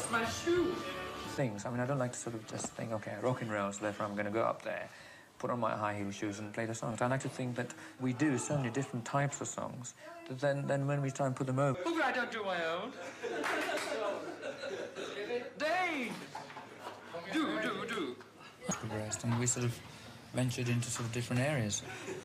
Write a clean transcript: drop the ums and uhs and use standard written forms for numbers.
lost my shoe. Things. I mean, I don't like to sort of just think, okay, rock and roll, so therefore I'm going to go up there, put on my high heel shoes and play the songs. I like to think that we do so many different types of songs that then when we try and put them over... Who I don't do my own? Dave! Do. Progressed, and we sort of ventured into sort of different areas.